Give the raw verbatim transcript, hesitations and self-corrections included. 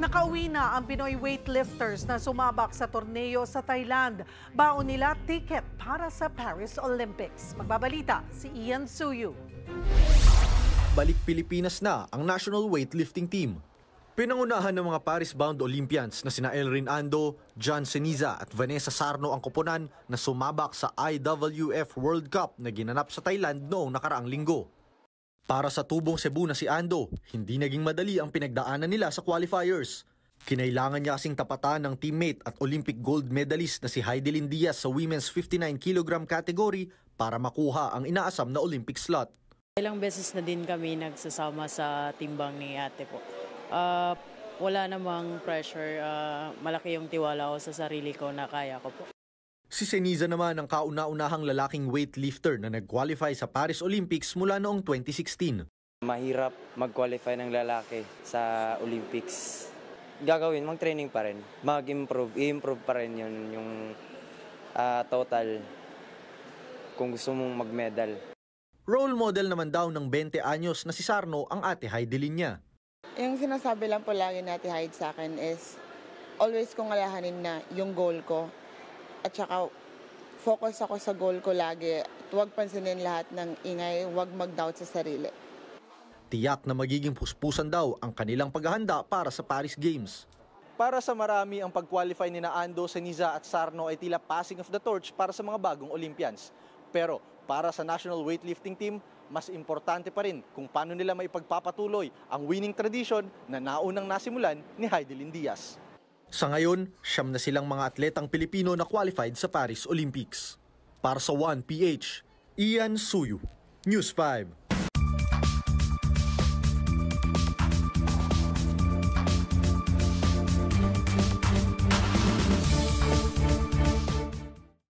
Nakauwi na ang Pinoy weightlifters na sumabak sa torneo sa Thailand. Baon nila ticket para sa Paris Olympics. Magbabalita si Ian Suyu. Balik Pilipinas na ang national weightlifting team. Pinangunahan ng mga Paris-bound Olympians na sina Elrin Ando, John Ceniza at Vanessa Sarno ang koponan na sumabak sa I W F World Cup na ginanap sa Thailand noong nakaraang linggo. Para sa tubong Cebu na si Ando, hindi naging madali ang pinagdaanan nila sa qualifiers. Kinailangan niya kasing tapatan ng teammate at Olympic gold medalist na si Heidelin Diaz sa women's fifty-nine kilogram category para makuha ang inaasam na Olympic slot. Ilang beses na din kami nagsasama sa timbang ni ate po. Uh, wala namang pressure, uh, malaki yung tiwala ko sa sarili ko na kaya ko po. Si Ceniza naman ang kauna-unahang lalaking weightlifter na nag-qualify sa Paris Olympics mula noong twenty sixteen. Mahirap mag-qualify ng lalaki sa Olympics. Gagawin, mag-training pa rin. Mag-improve, i-improve pa rin yun yung uh, total kung gusto mong mag-medal. Role model naman daw ng twenty anyos na si Sarno ang ate Heidelin niya. Yung sinasabi lang po lagi natin Hyde sa akin is always kong alahanin na yung goal ko. At saka focus ako sa goal ko lagi. Huwag pansinin lahat ng ingay, huwag mag-doubt sa sarili. Tiyak na magiging puspusan daw ang kanilang paghahanda para sa Paris Games. Para sa marami, ang pag-qualify ni Ando, Ceniza at Sarno ay tila passing of the torch para sa mga bagong Olympians. Pero para sa national weightlifting team, mas importante pa rin kung paano nila maipagpapatuloy ang winning tradition na naunang nasimulan ni Heidelin Diaz. Sa ngayon, siyam na silang mga atletang Pilipino na qualified sa Paris Olympics. Para sa one P H, Ian Suyu, News five.